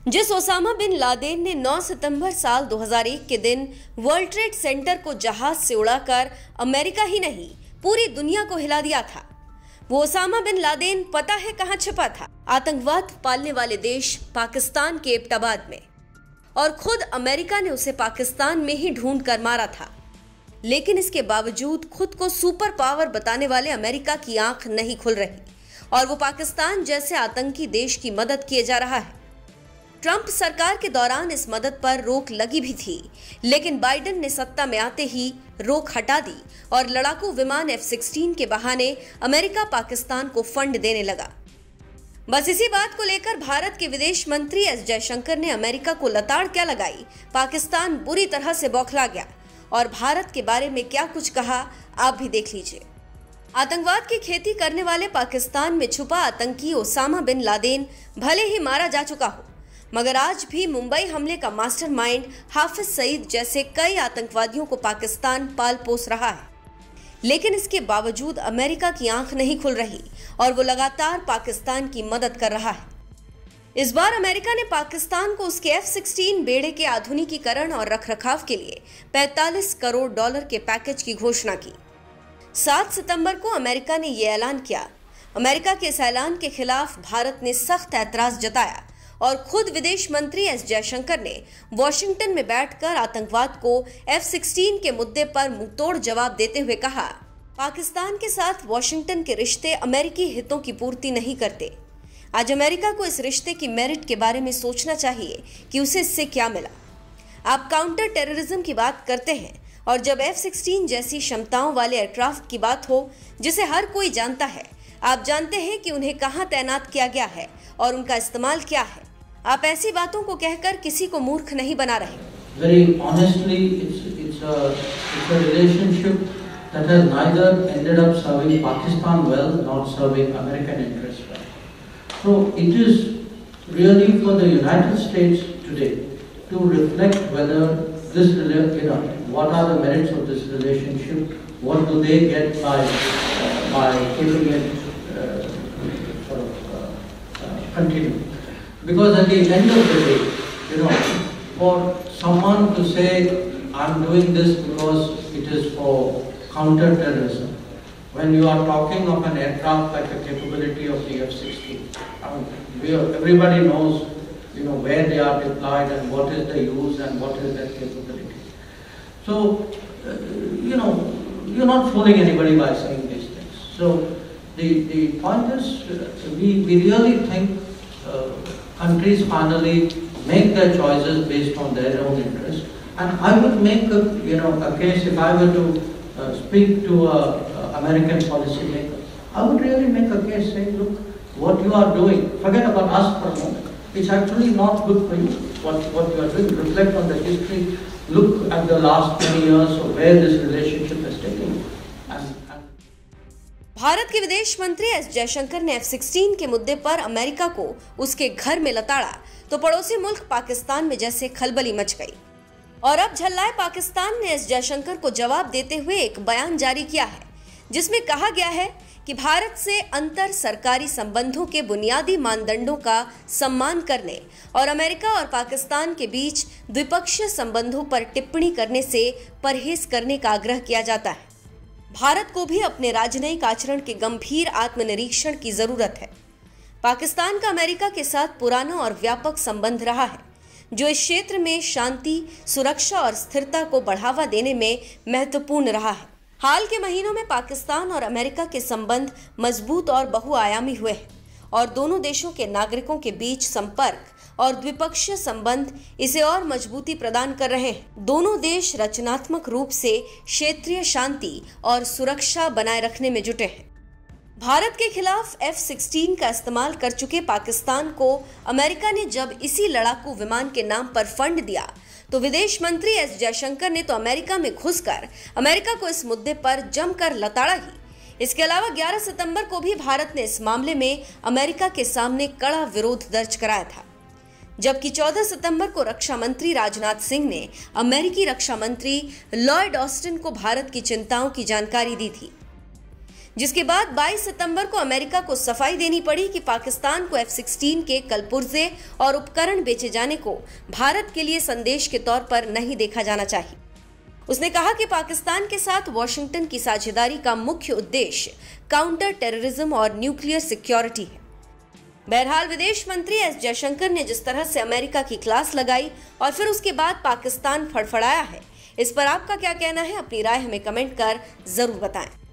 जिस Osama bin Laden ने 9 सितंबर साल 2001 के दिन वर्ल्ड ट्रेड सेंटर को जहाज से उड़ाकर अमेरिका ही नहीं पूरी दुनिया को हिला दिया था, वो ओसामा बिन लादेन पता है कहां छिपा था? आतंकवाद पालने वाले देश पाकिस्तान के एबटाबाद में, और खुद अमेरिका ने उसे पाकिस्तान में ही ढूंढ कर मारा था। लेकिन इसके बावजूद खुद को सुपर पावर बताने वाले अमेरिका की आंख नहीं खुल रही और वो पाकिस्तान जैसे आतंकी देश की मदद किए जा रहा है। ट्रंप सरकार के दौरान इस मदद पर रोक लगी भी थी, लेकिन बाइडेन ने सत्ता में आते ही रोक हटा दी और लड़ाकू विमान F-16 के बहाने अमेरिका पाकिस्तान को फंड देने लगा। बस इसी बात को लेकर भारत के विदेश मंत्री एस जयशंकर ने अमेरिका को लताड़ क्या लगाई, पाकिस्तान बुरी तरह से बौखला गया और भारत के बारे में क्या कुछ कहा, आप भी देख लीजिए। आतंकवाद की खेती करने वाले पाकिस्तान में छुपा आतंकी ओसामा बिन लादेन भले ही मारा जा चुका हो, मगर आज भी मुंबई हमले का मास्टरमाइंड हाफिज सईद जैसे कई आतंकवादियों को पाकिस्तान पाल पोस रहा है। लेकिन इसके बावजूद अमेरिका की आंख नहीं खुल रही और वो लगातार पाकिस्तान की मदद कर रहा है। इस बार अमेरिका ने पाकिस्तान को उसके F-16 बेड़े के आधुनिकीकरण और रखरखाव के लिए $45 करोड़ के पैकेज की घोषणा की। 7 सितंबर को अमेरिका ने यह ऐलान किया। अमेरिका के इस ऐलान के खिलाफ भारत ने सख्त ऐतराज जताया और खुद विदेश मंत्री एस जयशंकर ने वॉशिंगटन में बैठकर आतंकवाद को F-16 के मुद्दे पर मुंहतोड़ जवाब देते हुए कहा, पाकिस्तान के साथ वॉशिंगटन के रिश्ते अमेरिकी हितों की पूर्ति नहीं करते। आज अमेरिका को इस रिश्ते की मेरिट के बारे में सोचना चाहिए कि उसे इससे क्या मिला। आप काउंटर टेररिज्म की बात करते हैं और जब F-16 जैसी क्षमताओं वाले एयरक्राफ्ट की बात हो जिसे हर कोई जानता है, आप जानते हैं कि उन्हें कहां तैनात किया गया है और उनका इस्तेमाल क्या है। आप ऐसी बातों को कहकर किसी को मूर्ख नहीं बना रहे। Very honestly, it's a relationship that has neither ended up serving Pakistan well nor serving American interests well. So it is really for the United States today to reflect whether this, what are the merits of this relationship, what do they get by keeping it continue. Because at the end of the day, for someone to say, I'm doing this because it is for counter-terrorism, when you are talking of an aircraft like the capability of the F-16, everybody knows, where they are deployed and what is the use and what is their capability. So, you're not fooling anybody by saying these things. So, the point is, we really think countries finally make their choices based on their own interest. And I would make a case, if I were to speak to an American policymaker, I would really make a case saying, look, what you are doing, forget about us for a moment, it's actually not good for you, what you are doing. Reflect on the history, look at the last 20 years of where this relationship has taken you. Bharat के विदेश मंत्री S Jaishankar ने F-16 के मुद्दे पर America को उसके घर में लताड़ा तो पड़ोसी मुल्क पाकिस्तान में जैसे खलबली मच गई। और अब झल्लाए पाकिस्तान ने एस जयशंकर को जवाब देते हुए एक बयान जारी किया है, जिसमें कहा गया है कि भारत से अंतर सरकारी संबंधों के बुनियादी मानदंडों का सम्मान करने और अमेरिका और पाकिस्तान के बीच द्विपक्षीय संबंधों पर टिप्पणी करने से परहेज करने का आग्रह किया जाता है। भारत को भी अपने राजनयिक आचरण के गंभीर आत्मनिरीक्षण की जरूरत है। पाकिस्तान का अमेरिका के साथ पुराना और व्यापक संबंध रहा है, जो इस क्षेत्र में शांति, सुरक्षा और स्थिरता को बढ़ावा देने में महत्वपूर्ण रहा है। हाल के महीनों में पाकिस्तान और अमेरिका के संबंध मजबूत और बहुआयामी हुए हैं और दोनों देशों के नागरिकों के बीच संपर्क और द्विपक्षीय संबंध इसे और मजबूती प्रदान कर रहे हैं। दोनों देश रचनात्मक रूप से क्षेत्रीय शांति और सुरक्षा बनाए रखने में जुटे हैं। भारत के खिलाफ F-16 का इस्तेमाल कर चुके पाकिस्तान को अमेरिका ने जब इसी लड़ाकू विमान के नाम पर फंड दिया, तो विदेश मंत्री एस जयशंकर ने तो अमेरिका में घुसकर अमेरिका को इस मुद्दे पर जमकर लताड़ा ही। इसके अलावा 11 सितंबर को भी भारत ने इस मामले में अमेरिका के सामने कड़ा विरोध दर्ज कराया था, जबकि 14 सितंबर को रक्षा मंत्री राजनाथ सिंह ने अमेरिकी रक्षा मंत्री लॉयड ऑस्टिन को भारत की चिंताओं की जानकारी दी थी। जिसके बाद 22 सितंबर को अमेरिका को सफाई देनी पड़ी कि पाकिस्तान को F-16 के कलपुर्जे और उपकरण बेचे जाने को भारत के लिए संदेश के तौर पर नहीं देखा जाना चाहिए। उसने कहा कि पाकिस्तान के साथ वॉशिंगटन की साझेदारी का मुख्य उद्देश्य काउंटर टेररिज्म और न्यूक्लियर सिक्योरिटी है। बहरहाल विदेश मंत्री एस जयशंकर ने जिस तरह से अमेरिका की क्लास लगाई और फिर उसके बाद पाकिस्तान फड़फड़ाया है, इस पर आपका क्या कहना है? अपनी राय हमें कमेंट कर जरूर बताएं।